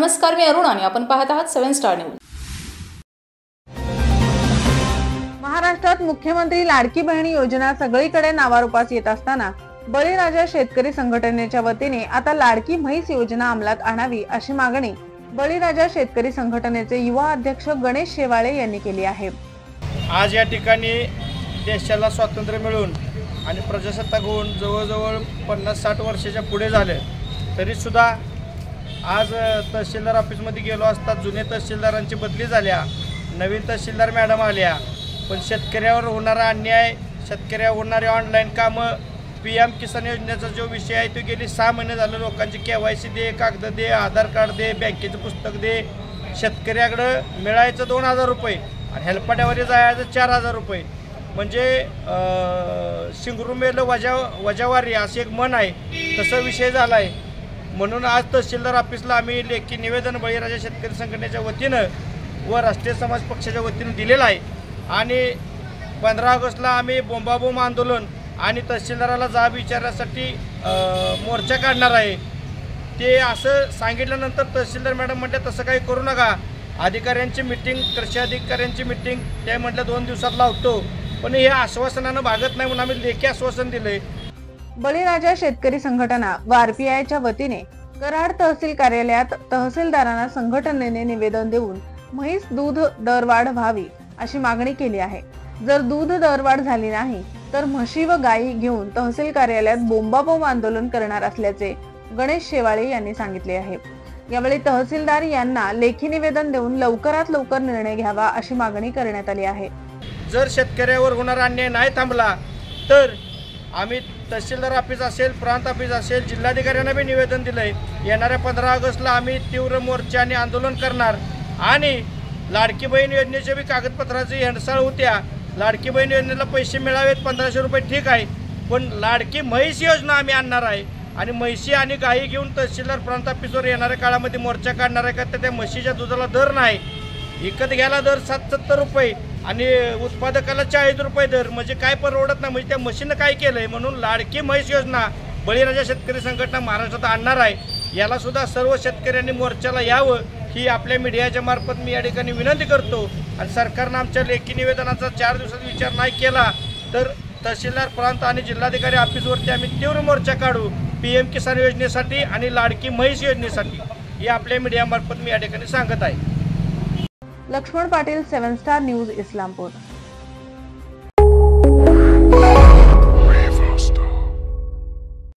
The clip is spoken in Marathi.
नमस्कार, मी अरुण आणि आपण पाहत आहात 7 स्टार न्यूज। महाराष्ट्रात मुख्यमंत्री लाडकी बहीण योजना सगळीकडे नावारूपास येत असताना बळीराजा शेतकरी संघटनेच्या वतीने आता लाडकी म्हैस योजना अंमलात आणावी अशी मागणी बळीराजा शेतकरी संघटनेचे युवा अध्यक्ष गणेश शेवाळे यांनी केली आहे। आज या ठिकाणी देशाला स्वातंत्र्य मिळून आणि प्रजासत्ताक होऊन जवळजवळ 50-60 वर्षाच्या पुढे झाले, तरी सुद्धा आज तहसीलदार ऑफिसमध्ये गेलो असता जुने तहसीलदारांची बदली झाल्या, नवीन तहसीलदार मॅडम आल्या, पण शेतकऱ्यावर होणारा अन्याय, शेतकऱ्यावर होणारे ऑनलाईन कामं, PM किसान योजनेचा जो विषय आहे तो गेली 6 महिने झाले लोकांची KYC दे, कागद दे, आधार कार्ड दे, बँकेचं पुस्तक दे, शेतकऱ्याकडं मिळायचं 2000 रुपये आणि हेलपाट्यावर जायचं 4000 रुपये, म्हणजे शिंगरू मेलं वजावारी अशी एक मन आहे, तसा विषय झाला आहे। म्हणून आज तहसीलदार ऑफिसला आम्ही लेखी निवेदन बळीराजा शेतकरी संघटनेच्या वतीनं व राष्ट्रीय समाज पक्षाच्या वतीनं दिलेलं आहे आणि 15 ऑगस्टला आम्ही बोंबाबोंब आंदोलन आणि तहसीलदाराला जाब विचारण्यासाठी मोर्चा काढणार आहे। ते असं सांगितल्यानंतर तहसीलदार मॅडम म्हटले तसं काही करू नका, अधिकाऱ्यांची मीटिंग, कृषी अधिकाऱ्यांची मीटिंग ते म्हटलं 2 दिवसात लावतो, पण हे आश्वासनानं भागत नाही म्हणून आम्ही लेखी आश्वासन दिले। बळीराजा शेतकरी संघटना व RPIच्या वतीने कराड तहसील कार्यालयात तहसीलदारांना संघटनेने निवेदन देऊन म्हैस दूध दरवाढ व्हावी अशी मागणी केली आहे। जर दूध दरवाढ झाली नाही तर म्हशी व गायी घेऊन तहसील कार्यालयात बोंबाबोंब आंदोलन करणार असल्याचे गणेश शेवाळे यांनी सांगितले आहे। यावेळी तहसीलदार यांना लेखी निवेदन देऊन लवकरात लवकर निर्णय घ्यावा अशी मागणी करण्यात आली आहे। जर शेतकऱ्यावर होणारा अन्याय नाही थांबला तर आम्ही तहसीलदार ऑफिस असेल, प्रांत ऑफिस असेल, जिल्हाधिकाऱ्यांना बी निवेदन दिलंय, येणाऱ्या 15 ऑगस्टला आम्ही तीव्र मोर्चा आणि आंदोलन करणार आणि लाडकी बहीण योजनेच्या बी कागदपत्राची हेळसाळ होत्या। लाडकी बहीण योजनेला पैसे मिळावेत 1500 रुपये ठीक आहे, पण लाडकी म्हैस योजना आम्ही आणणार आहे आणि म्हैशी आणि गायी घेऊन तहसीलदार प्रांत ऑफिसवर येणाऱ्या काळामध्ये मोर्चा काढणार आहे। का तर त्या म्हशीच्या दुधाला दर नाही, विकत घ्यायला दर 70 रुपये आणि उत्पादकाला 40 रुपये दर, म्हणजे काय परवडत नाही। म्हणजे त्या म्हशीनं काय केलंय, म्हणून लाडकी म्हैस योजना बळीराजा शेतकरी संघटना महाराष्ट्रात आणणार आहे। याला सुद्धा सर्व शेतकऱ्यांनी मोर्चाला यावं ही आपल्या मीडियाच्या मार्फत मी या ठिकाणी विनंती करतो आणि सरकारनं आमच्या लेखी निवेदनाचा 4 दिवसात विचार नाही केला तर तहसीलदार प्रांत आणि जिल्हाधिकारी ऑफिसवरती आम्ही तीव्र मोर्चा काढू PM किसान योजनेसाठी आणि लाडकी म्हैस योजनेसाठी, हे आपल्या मीडिया मार्फत मी या ठिकाणी सांगत आहे। Laxman Patil, 7 star news, Islampur.